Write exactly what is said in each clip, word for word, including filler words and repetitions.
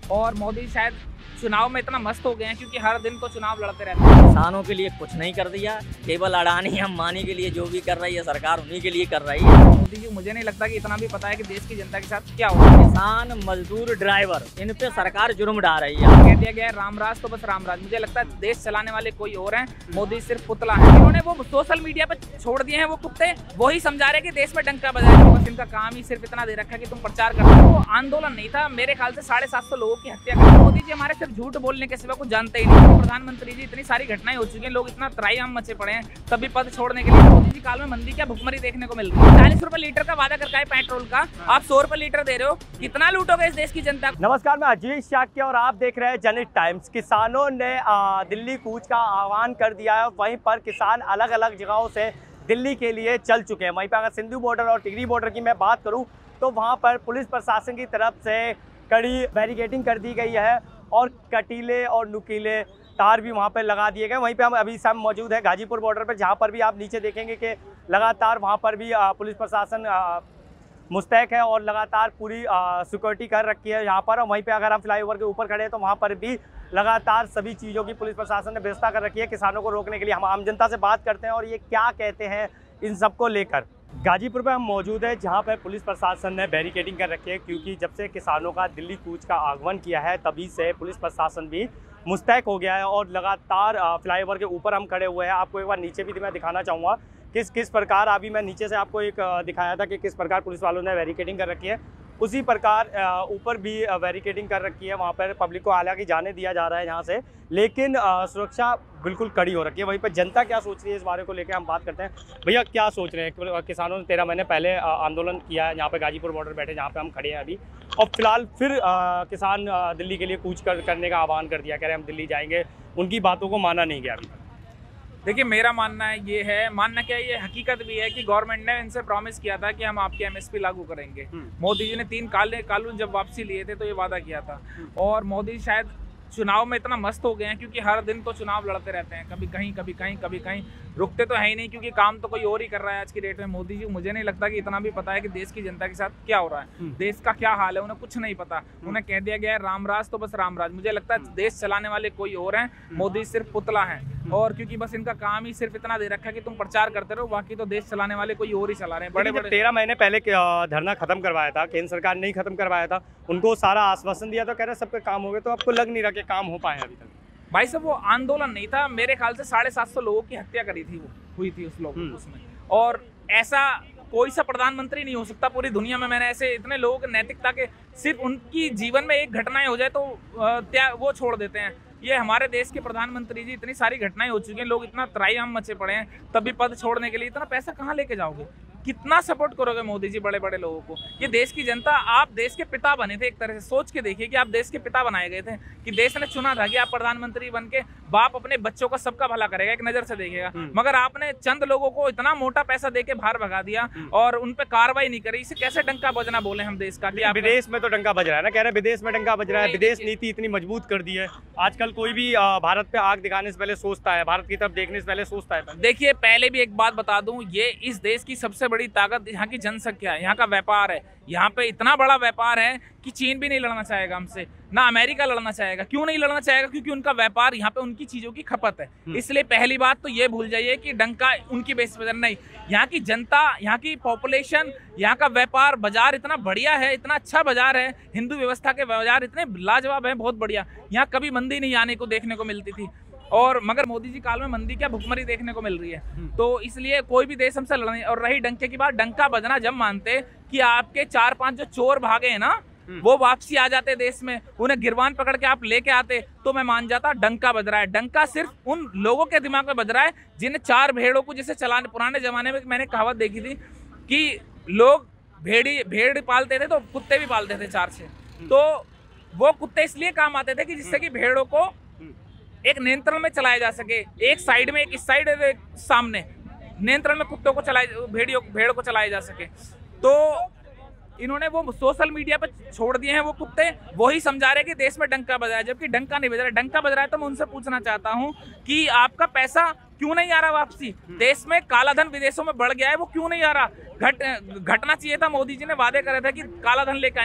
और मोदी शायद चुनाव में इतना मस्त हो गए हैं क्योंकि हर दिन तो चुनाव लड़ते रहते हैं। किसानों के लिए कुछ नहीं कर दिया, केवल अडानी अंबानी के लिए जो भी कर रही है सरकार उन्हीं के लिए कर रही है। मोदी जी मुझे नहीं लगता कि इतना भी पता है कि देश की जनता के साथ क्या हो रहा है। किसान, मजदूर, ड्राइवर, इन पे सरकार जुर्म डाल रही है। कह दिया गया है रामराज तो बस रामराज। मुझे लगता है देश चलाने वाले कोई और हैं, मोदी सिर्फ पुतला है। इन्होंने वो सोशल मीडिया पे छोड़ दिए हैं वो कुत्ते, वही समझा रहे कि देश में डंका बजाए। बस इनका काम ही सिर्फ इतना दे रखा है कि तुम प्रचार करते हो। वो आंदोलन नहीं था, मेरे ख्याल से साढ़े सात सौ लोगों की हत्या कर। मोदी जी हमारे सिर्फ झूठ बोलने के सिवा कुछ जानते ही नहीं। प्रधानमंत्री जी इतनी सारी घटनाएं हो चुकी हैं, लोग इतना त्राहिमाम मचे पड़े हैं, तभी पद छोड़ने के लिए। मोदी जी काल में मंदी क्या भुखमरी देखने को मिल रही है। चालीस रुपए लीटर का वादा करके पेट्रोल का, आप सौ रुपए लीटर दे रहे हो। कितना लूटोगे इस देश की जनता? नमस्कार, मैं अजीत शाक्य और आप देख रहे हैं जनहित टाइम्स। किसानों ने आ, दिल्ली कूच का आह्वान कर दिया है। वहीं पर किसान अलग अलग जगहों से दिल्ली के लिए चल चुके हैं। वहीं पर अगर सिंधु बॉर्डर और टिहरी बॉर्डर की मैं बात करूं तो वहां पर पुलिस प्रशासन की तरफ से कड़ी बैरिकेडिंग कर दी गई है और कटीले और नुकीले तार भी वहां पर लगा दिए गए। वहीं पे हम अभी सब मौजूद है गाजीपुर बॉर्डर पर, जहां पर भी आप नीचे देखेंगे कि लगातार वहां पर भी आ, पुलिस प्रशासन आ, मुस्तैक है और लगातार पूरी सिक्योरिटी कर रखी है यहाँ पर। और वहीं पे अगर हम फ्लाईओवर के ऊपर खड़े हैं तो वहाँ पर भी लगातार सभी चीज़ों की पुलिस प्रशासन ने व्यवस्था कर रखी है किसानों को रोकने के लिए। हम आम जनता से बात करते हैं और ये क्या कहते हैं इन सब को लेकर। गाजीपुर में हम मौजूद है जहाँ पर पुलिस प्रशासन ने बैरिकेडिंग कर रखी है, क्योंकि जब से किसानों का दिल्ली कूच का आगमन किया है तभी से पुलिस प्रशासन भी मुस्तैक हो गया है और लगातार फ्लाईओवर के ऊपर हम खड़े हुए हैं। आपको एक बार नीचे भी मैं दिखाना चाहूँगा किस किस प्रकार, अभी मैं नीचे से आपको एक दिखाया था कि किस प्रकार पुलिस वालों ने बैरिकेडिंग कर रखी है, उसी प्रकार ऊपर भी बैरिकेडिंग कर रखी है। वहाँ पर पब्लिक को हालांकि जाने दिया जा रहा है यहाँ से, लेकिन सुरक्षा बिल्कुल कड़ी हो रखी है। वहीं पर जनता क्या सोच रही है इस बारे को लेकर हम बात करते हैं। भैया क्या सोच रहे हैं? किसानों ने तेरह महीने पहले आंदोलन किया है यहाँ पे गाजीपुर बॉर्डर बैठे जहाँ पे हम खड़े हैं अभी, और फिलहाल फिर आ, किसान आ, दिल्ली के लिए कूच कर, करने का आह्वान कर दिया, कह रहे हैं हम दिल्ली जाएंगे। उनकी बातों को माना नहीं गया अभी। देखिए मेरा मानना है ये है, मानना क्या ये हकीकत भी है कि गवर्नमेंट ने इनसे प्रॉमिस किया था कि हम आपके एमएसपी लागू करेंगे। मोदी जी ने तीन काले कानून जब वापसी लिए थे तो ये वादा किया था। और मोदी शायद चुनाव में इतना मस्त हो गए हैं क्योंकि हर दिन तो चुनाव लड़ते रहते हैं, कभी कहीं कभी कहीं कभी कहीं, रुकते तो है ही नहीं क्योंकि काम तो कोई और ही कर रहा है आज की डेट में। मोदी जी मुझे नहीं लगता कि इतना भी पता है कि देश की जनता के साथ क्या हो रहा है, देश का क्या हाल है, उन्हें कुछ नहीं पता। उन्हें कह दिया गया है रामराज तो बस रामराज। मुझे लगता है देश चलाने वाले कोई और हैं, मोदी सिर्फ पुतला है। और क्योंकि बस इनका काम ही सिर्फ इतना दे रखा है कि तुम प्रचार करते रहो, बाकी तो देश चलाने वाले कोई और ही चला रहे हैं। बड़े बड़े तेरह महीने पहले धरना खत्म करवाया था, केंद्र सरकार ने ही खत्म करवाया था, उनको सारा आश्वासन दिया था, कह रहे सबके काम हो गए, तो आपको लग नहीं रहा कि काम हो पाए अभी तक? भाई साहब वो आंदोलन नहीं था, मेरे ख्याल से साढ़े सात सौ लोगों की हत्या करी थी, वो हुई थी उस लोग उसमें। और ऐसा कोई सा प्रधानमंत्री नहीं हो सकता पूरी दुनिया में, मैंने ऐसे इतने लोग नैतिकता के सिर्फ उनकी जीवन में एक घटनाएं हो जाए तो त्या वो छोड़ देते हैं। ये हमारे देश के प्रधानमंत्री जी, इतनी सारी घटनाएं हो चुकी हैं, लोग इतना त्राहिमाम मचे पड़े हैं, तभी पद छोड़ने के लिए इतना पैसा कहाँ लेके जाओगे? कितना सपोर्ट करोगे मोदी जी बड़े बड़े लोगों को? ये देश की जनता, आप देश के पिता बने थे, एक तरह से सोच के देखिए कि आप देश के पिता बनाए गए थे, कि देश ने चुना था कि आप प्रधानमंत्री बन के बाप अपने बच्चों का सबका भला करेगा, एक नजर से देखेगा। मगर आपने चंद लोगों को इतना मोटा पैसा देके बाहर भगा दिया और उन पे कार्रवाई नहीं करी। इसे कैसे डंका बजना बोले हम देश का? कि विदेश में तो डंका बज रहा है ना, कह रहे विदेश में डंका बज रहा है। विदेश नीति इतनी मजबूत कर दी है, आजकल कोई भी भारत पे आग दिखाने से पहले सोचता है, भारत की तरफ देखने से पहले सोचता है। देखिए पहले भी एक बात बता दूं, ये इस देश की सबसे बड़ी ताकत यहाँ की जनसंख्या है, यहाँ का व्यापार है। यहाँ पे इतना बड़ा व्यापार है कि चीन भी नहीं लड़ना चाहेगा हमसे, ना अमेरिका लड़ना चाहेगा। क्यों नहीं लड़ना चाहेगा? क्योंकि उनका व्यापार, यहाँ पे उनकी चीजों की खपत है। इसलिए पहली बात तो ये भूल जाइए कि डंका उनकी बेस पर नहीं। यहाँ की जनता, यहाँ की पॉपुलेशन, यहाँ का व्यापार बाजार इतना बढ़िया है, इतना अच्छा बाजार है, हिंदू व्यवस्था के बाजार इतने लाजवाब है, बहुत बढ़िया। यहाँ कभी मंदी नहीं आने को देखने को मिलती थी, और मगर मोदी जी काल में मंदी क्या भुखमरी देखने को मिल रही है। तो इसलिए कोई भी देश हमसे लड़ने। और रही डंके की बात, डंका बजना जब मानते कि आपके चार पांच जो चोर भागे हैं ना, वो वापसी आ जाते देश में, उन्हें गिरबान पकड़ के आप लेके आते, तो मैं मान जाता डंका बज रहा है। डंका सिर्फ उन लोगों के दिमाग में बज रहा है जिन्हें चार भेड़ों को जैसे चलाने, पुराने जमाने में मैंने कहावत देखी थी कि लोग भेड़ी भेड़ पालते थे तो कुत्ते भी पालते थे चार छह, तो वो कुत्ते इसलिए काम आते थे कि जिससे कि भेड़ों को एक नियंत्रण में चलाया जा सके, एक साइड में, एक इस साइड, एक सामने नियंत्रण में कुत्तों को चलाए, भेड़ियों भेड़ को चलाया जा सके। तो इन्होंने वो सोशल मीडिया पर छोड़ दिए हैं वो कुत्ते, वही समझा रहे कि देश में डंका बज रहा है, जबकि डंका नहीं बज रहा है। डंका बज रहा है तो मैं उनसे पूछना चाहता हूँ कि आपका पैसा क्यों नहीं आ रहा वापसी? देश में काला धन विदेशों में बढ़ गया है, वो क्यों नहीं आ रहा? घट घटना चाहिए था। मोदी जी ने वादे करे थे कि काला धन लेकर आएंगे,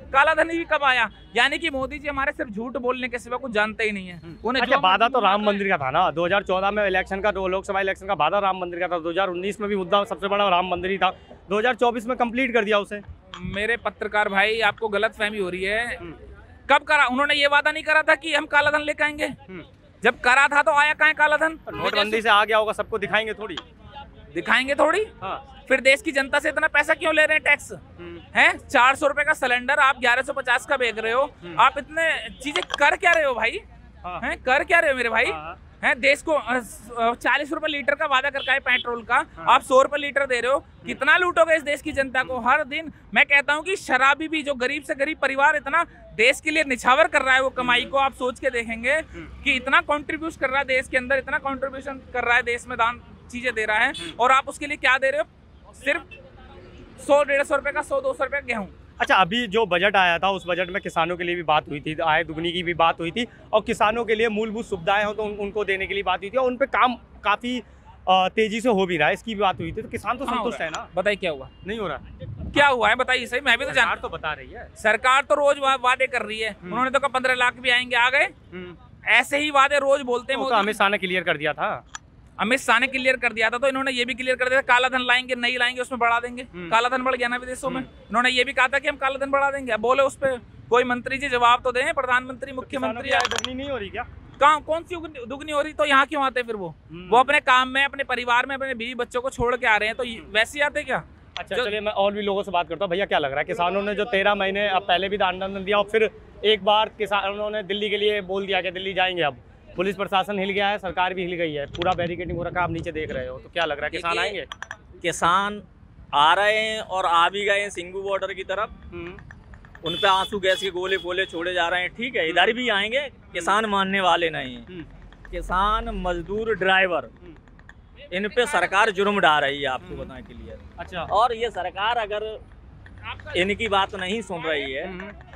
काला धन भी कब आया? यानी कि मोदी जी हमारे सिर्फ झूठ बोलने के सिवा कुछ जानते ही नहीं है। उन्हें अच्छा, जो वादा तो मर्जी राम बोलना मंदिर का था ना, दो हज़ार चौदह में इलेक्शन का, लोकसभा इलेक्शन का वादा राम मंदिर का था, दो हज़ार उन्नीस में भी मुद्दा सबसे बड़ा राम मंदिर ही था, दो हज़ार चौबीस में कंप्लीट कर दिया उसे। है। मेरे पत्रकार भाई, आपको गलत फहमी हो रही है। कब करा? उन्होंने ये वादा नहीं करा था कि हम काला धन लेकर आएंगे? जब करा था तो आया कहाँ काला धन? नोटबंदी से आ गया होगा, सबको दिखाएंगे थोड़ी? दिखाएंगे थोड़ी। हाँ। फिर देश की जनता से इतना पैसा क्यों ले रहे हैं टैक्स? हैं चार सौ रुपए का सिलेंडर आप ग्यारह सौ पचास का बेच रहे हो। आप इतने चीजें कर क्या रहे हो भाई? हाँ। हैं कर क्या रहे हो मेरे भाई? हाँ। हैं देश को चालीस रुपए लीटर का वादा करके आए पेट्रोल का, आप सौ रुपए लीटर दे रहे हो। कितना लूटोगे इस देश की जनता को हर दिन? मैं कहता हूँ कि शराबी भी, जो गरीब से गरीब परिवार इतना देश के लिए निछावर कर रहा है वो कमाई को, आप सोच के देखेंगे कि इतना कॉन्ट्रीब्यूट कर रहा है देश के अंदर, इतना कॉन्ट्रीब्यूशन कर रहा है देश में, दान चीजें दे रहा है, और आप उसके लिए क्या दे रहे हो? सिर्फ सौ डेढ़ सौ रुपए का, सौ दो सौ रुपए का गेहूँ। अच्छा, अभी जो बजट आया था उस बजट में किसानों के लिए भी बात हुई थी, आय दुगनी की भी बात हुई थी, और किसानों के लिए मूलभूत सुविधाएं हो तो उन, उनको देने के लिए बात हुई थी, और उन पे काम काफी तेजी से हो भी रहा है, इसकी भी बात हुई थी। तो किसान तो संतुष्ट है ना? बताइए क्या हुआ? नहीं हो रहा? क्या हुआ है बताइए सही, मैं भी तो जान तो बता रही है सरकार तो रोज वा, वादे कर रही है। उन्होंने तो कहा पंद्रह लाख भी आएंगे, आ गए। ऐसे ही वादे रोज बोलते हैं। तो अमित शाह ने क्लियर कर दिया था। अमित शाह ने क्लियर कर दिया था, तो इन्होंने ये भी क्लियर कर दिया था काला धन लाएंगे, नहीं लाएंगे उसमें बढ़ा देंगे। काला धन बढ़ गया ना विदेशों में। इन्होंने ये भी कहा था कि हम काला धन बढ़ा देंगे। अब बोले उस पर कोई मंत्री जी जवाब तो दें, प्रधानमंत्री, मुख्यमंत्री। दुगनी नहीं हो रही क्या? कहाँ कौन सी दुगनी हो रही? तो यहाँ क्यों आते फिर? वो वो अपने काम में, अपने परिवार में, अपने बीवी बच्चों को छोड़ के आ रहे हैं, तो वैसे ही आते क्या? अच्छा चलिए, मैं और भी लोगों से बात करता हूँ। भैया क्या लग रहा है, किसानों ने जो तेरह महीने अब पहले भी आंदोलन दिया, और फिर एक बार किसानों ने दिल्ली के लिए बोल दिया कि दिल्ली जाएंगे, अब पुलिस प्रशासन हिल गया है, सरकार भी हिल गई है, पूरा बैरिकेडिंग हो रखा है, आप नीचे देख रहे हो, तो क्या लग रहा है किसान आएंगे? किसान आ रहे हैं और आ भी गए हैं सिंगू बॉर्डर की तरफ। उन पे आंसू गैस के गोले गोले छोड़े जा रहे हैं, ठीक है, इधर भी आएंगे। किसान मानने वाले नहीं हैं। किसान, मजदूर, ड्राइवर, इन पे सरकार जुर्म डाल रही है, आपको बताने के लिए। अच्छा। और ये सरकार अगर इनकी बात नहीं सुन रही है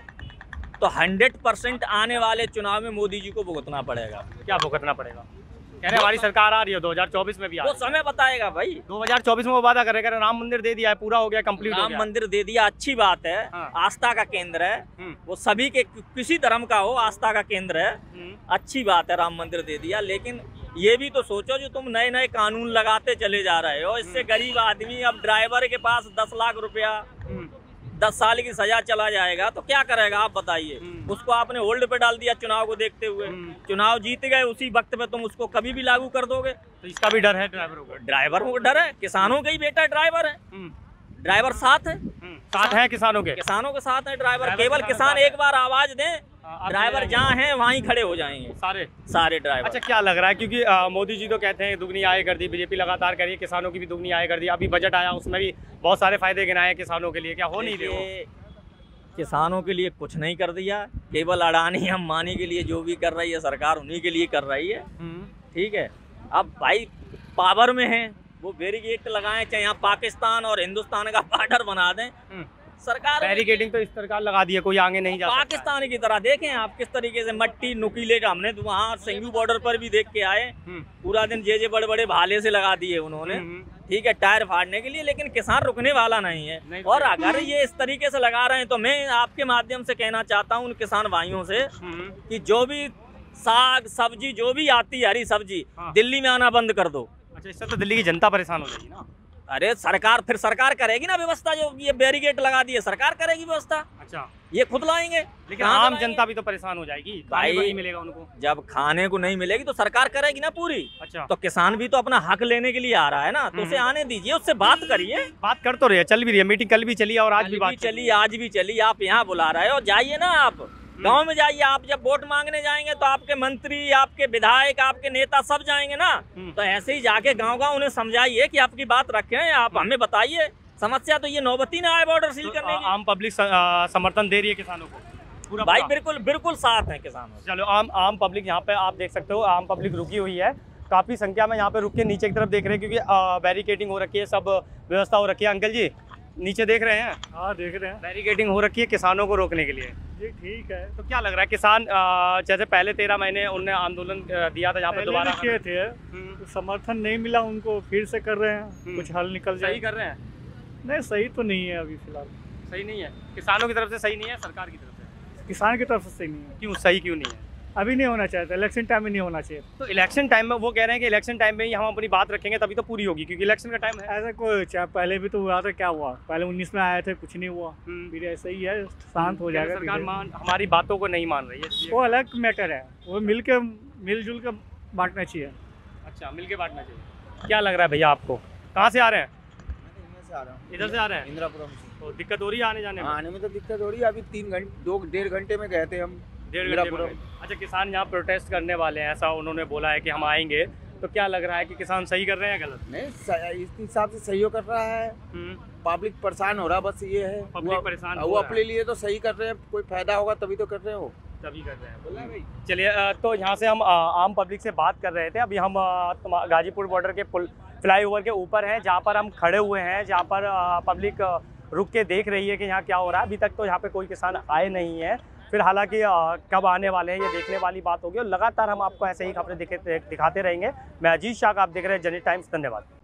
तो हंड्रेड परसेंट आने वाले चुनाव में मोदी जी को भुगतना पड़ेगा। क्या भुगतना पड़ेगा? कह रहे हमारी सरकार आ रही है, दो हज़ार चौबीस में भी आ वो रही है। समय बताएगा भाई। दो हज़ार चौबीस में वो वादा करेगा, राम मंदिर दे दिया है, पूरा हो गया, कंप्लीट हो राम गया। मंदिर दे दिया, अच्छी बात है। हाँ। आस्था का केंद्र है वो, सभी के, किसी धर्म का हो, आस्था का केंद्र है, अच्छी बात है, राम मंदिर दे दिया। लेकिन ये भी तो सोचो, जो तुम नए नए कानून लगाते चले जा रहे हो, इससे गरीब आदमी, अब ड्राइवर के पास दस लाख रुपया, दस साल की सजा चला जाएगा तो क्या करेगा आप बताइए? उसको आपने होल्ड पे डाल दिया चुनाव को देखते हुए, चुनाव जीत गए, उसी वक्त पे तुम उसको कभी भी लागू कर दोगे। तो इसका भी डर है ड्राइवरों को? ड्राइवरों को डर है, किसानों का ही बेटा ड्राइवर है, ड्राइवर साथ है, साथ है किसानों के, किसानों के साथ है ड्राइवर। केवल किसान एक बार आवाज दें, ड्राइवर जहाँ हैं वहीं खड़े हो जाएंगे सारे सारे ड्राइवर। अच्छा, क्या लग रहा है, क्योंकि आ, मोदी जी तो कहते हैं दुगनी आय कर दी, बीजेपी लगातार कह रही है किसानों की भी दुगनी आय कर दी, अभी बजट आया उसमें भी बहुत सारे फायदे गिनाए हैं किसानों के लिए, क्या हो नहीं रहे? किसानों के लिए कुछ नहीं कर दिया, केवल अडानी अंबानी के लिए जो भी कर रही है सरकार उन्हीं के लिए कर रही है, ठीक है। अब भाई पावर में है, वो बैरिकेड लगाएं, चाहे यहाँ पाकिस्तान और हिंदुस्तान का बॉर्डर बना दें, सरकार बैरिकेडिंग तो इस सरकार लगा दी है, कोई आगे नहीं जा सकता। पाकिस्तान की तरह देखें आप किस तरीके से मट्टी नुकीले का, हमने तो वहाँ सिंगू बॉर्डर पर भी देख के आए, पूरा दिन जे जे बड़े बड़े भाले से लगा दिए उन्होंने, ठीक है, टायर फाड़ने के लिए। लेकिन किसान रुकने वाला नहीं है, नहीं और अगर ये इस तरीके से लगा रहे हैं तो मैं आपके माध्यम से कहना चाहता हूँ उन किसान भाइयों से कि जो भी साग सब्जी जो भी आती है हरी सब्जी, दिल्ली में आना बंद कर दो। अच्छा, इससे तो दिल्ली की जनता परेशान हो जाएगी ना? अरे सरकार, फिर सरकार करेगी ना व्यवस्था, जो ये बैरिकेड लगा दिए सरकार करेगी व्यवस्था। अच्छा, ये खुद लाएंगे, लेकिन आम जनता भी तो परेशान हो जाएगी, भाई नहीं मिलेगा उनको। जब खाने को नहीं मिलेगी तो सरकार करेगी ना पूरी। अच्छा, तो किसान भी तो अपना हक लेने के लिए आ रहा है ना, तो उसे आने दीजिए, उससे बात करिए। बात कर तो रही है, चल भी रही है, मीटिंग कल भी चली और आज भी बात चली, आज भी चली। आप यहाँ बुला रहे हो, जाइए ना, आप गांव में जाइए। आप जब वोट मांगने जाएंगे तो आपके मंत्री, आपके विधायक, आपके नेता सब जाएंगे ना, तो ऐसे ही जाके गांव गांव उन्हें समझाइए कि आपकी बात रखें, आप हमें बताइए। समस्या तो ये नौबती ना आए बॉर्डर सील करने की। आम पब्लिक समर्थन दे रही है किसानों को पूरा? भाई बिल्कुल बिल्कुल साथ है किसानों। चलो, आम आम पब्लिक यहाँ पे आप देख सकते हो, आम पब्लिक रुकी हुई है, काफी संख्या में यहाँ पे रुक के नीचे की तरफ देख रहे हैं, क्योंकि बैरिकेडिंग हो रखी है, सब व्यवस्था हो रखी है। अंकल जी नीचे देख रहे हैं? हाँ देख रहे हैं, बैरिकेडिंग हो रखी है किसानों को रोकने के लिए। जी ठीक है। तो क्या लग रहा है, किसान जैसे पहले तेरह महीने उनने आंदोलन दिया था यहाँ पे, दोबारा किए थे, तो समर्थन नहीं मिला उनको, फिर से कर रहे हैं, कुछ हल निकल जाए। सही कर रहे हैं? नहीं, सही तो नहीं है अभी फिलहाल। सही नहीं है, किसानों की तरफ से सही नहीं है, सरकार की तरफ से किसान की तरफ से सही नहीं है, क्यों सही क्यों नहीं है? अभी नहीं होना चाहिए था, इलेक्शन टाइम में नहीं होना चाहिए। तो इलेक्शन टाइम में वो कह रहे हैं कि इलेक्शन टाइम में ही हम अपनी बात रखेंगे तभी तो पूरी होगी, क्योंकि इलेक्शन का टाइम है। ऐसा कोई चाहे पहले भी तो हुआ था, क्या हुआ, पहले उन्नीस में आए थे, कुछ नहीं हुआ, फिर ऐसा ही है, शांत हो जाएगा। सरकार धीरे- मान हमारी बातों को नहीं मान रही है इसलिए। वो अलग मैटर है, वो मिल के मिलजुल के बांटना चाहिए। अच्छा, मिलके बांटना चाहिए। क्या लग रहा है भैया आपको, कहाँ से आ रहे हैं? से आ रहा हूँ, इधर से आ रहे हैं, इंदिरापुरम से। तो दिक्कत हो रही है आने जाने में? आने में तो दिक्कत हो रही है, अभी तीन घंटे दो डेढ़ घंटे में गए थे हम डेढ़ घंटे में इंदिरापुरम। गए। अच्छा, किसान यहाँ प्रोटेस्ट करने वाले हैं, ऐसा उन्होंने बोला है कि हम आएंगे, तो क्या लग रहा है कि किसान सही कर रहे हैं या गलत? नहीं, स- इस हिसाब से सहयोग कर रहा है, पब्लिक परेशान हो रहा, बस ये है। पब्लिक वो- परेशान हो वो रहा है। अपने लिए तो सही कर रहे हैं, कोई फायदा होगा तभी तो कर रहे हो। तभी कर रहे हैं। बोला भाई। चलिए, अ, तो यहाँ से हम अ, आम पब्लिक से बात कर रहे थे। अभी हम अ, तुम- गाजीपुर बॉर्डर के पुल फ्लाईओवर के ऊपर हैं, जहाँ पर हम खड़े हुए हैं, जहाँ पर अ, पब्लिक अ, रुक के देख रही है कि यहाँ क्या हो रहा है। अभी तक तो यहाँ पे कोई किसान आए नहीं है, फिर हालांकि अ, कब आने वाले हैं ये देखने वाली बात होगी, और लगातार हम आपको ऐसे ही खबरें दिखे दिखाते रहेंगे। मैं अजीत शाह, आप देख रहे हैं जनहित टाइम्स। धन्यवाद।